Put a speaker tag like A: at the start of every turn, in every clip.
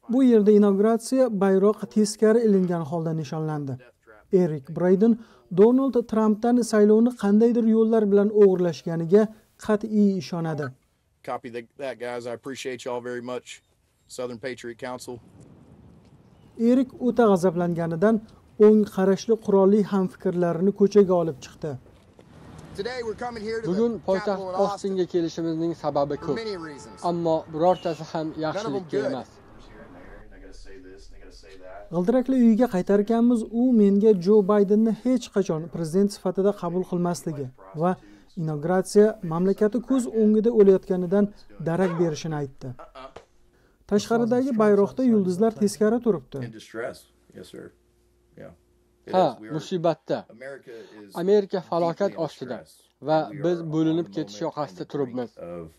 A: Bu yerda inauguratsiya bayroq teskari ilingan holda nishonlandi. Erik Brayden Donald Trampdan saylovni qandaydir yo'llar bilan o'g'irlashganiga qat'iy ishonadi.
B: Copy that, guys. I appreciate y'all very much. Southern Patriot Council.
A: Erik o'ta g'azablanganidan o'ng qarashli qurolli hamfikrlarini ko'chaga olib chiqdi.
C: Bugun poytaxt Ostinga kelishimizning sababi ko'p. Ammo birortasi ham yaxshilikka emas.
A: G'ildirakli uyiga qaytarganmiz, u menga Jo Baydenni hech qachon prezident sifatida qabul qilmasligi va inauguratsiya mamlakati ko'z o'ngida o'layotganidan darak berishini aytdi. Tashqaridagi bayroqda yulduzlar teskari turibdi.
C: Ha, musibatda. Amerika falokat ostida va biz bo'linib ketish yoqasida turibmiz.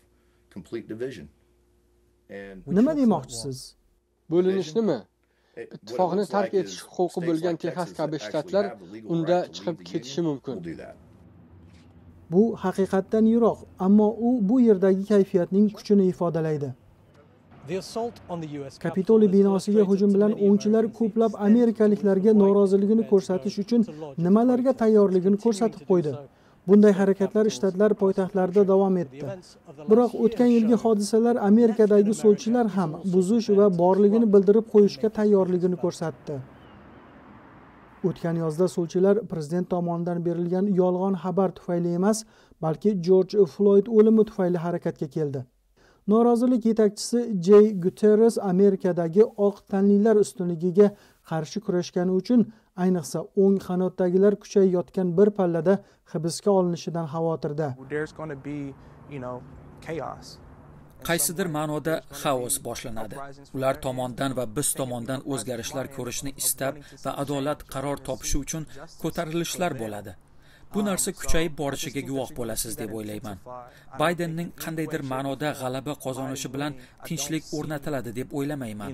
A: Nima demoqchisiz?
C: Bo'linishnimi? Ittifoqni tark etish huquqi bo'lgan Texas kabi shtatlar unda chiqib ketishi mumkin.
A: Bu haqiqatdan yiroq, ammo u bu yerdagi kayfiyatning kuchini ifodalaydi. Kapitoliy binosiga hujum bilan o'ngchilar ko'plab amerikaliklarga noroziligini ko'rsatish uchun nimalarga tayyorligini ko'rsatib qo'ydi. Bunday harakatlar shtatlar poytaxtlarida davom etdi. Biroq o'tgan yilgi hodisalar Amerikadagi so'lchilar ham buzish va borligini bildirib qo'yishga tayyorligini ko'rsatdi. O'tgan yozda so'lchilar prezident tomonidan berilgan yolg'on xabar tufayli emas, balki George Floyd o'limi tufayli harakatga keldi. Norozilik yetakchisi Jay Gutierrez Amerikadagi oq tanlilar ustunligiga qarshi kurashgani uchun ayniqsa o'ng qanotdagilar kuchayayotgan bir pallada hibsga olinishidan xavotirda.
D: Qaysidir ma'noda xaos boshlanadi. Ular tomondan va biz tomondan o'zgarishlar ko'rishni istab va adolat qaror topishi uchun ko'tarilishlar bo'ladi. Bu narsa kuchayib borishiga guvoh bo'lasiz deb o'ylayman. Baydenning qandaydir ma'noda g'alaba qozonishi bilan tinchlik o'rnatiladi deb o'ylamayman.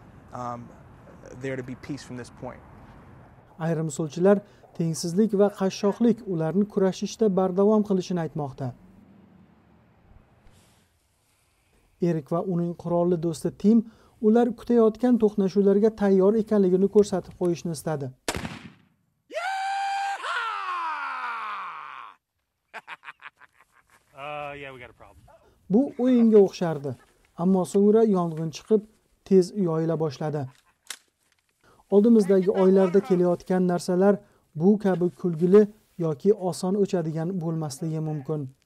A: Ayrim so'lchilar tengsizlik va qashshoqlik ularni kurashishda bardavom qilishini aytmoqda. Erik va uning qurolli do'sti Tim ular kutayotgan to'qnashuvlarga tayyor ekanligini ko'rsatib qo'yishni istadi. Bu o'yinga o'xshardi, ammo so'ngra yong'in chiqib, tez yoyila boshladi. Oldimizdagi oylarda kelayotgan narsalar bu kabi kulgili yoki oson o'chadigan bo'lmasligi mumkin.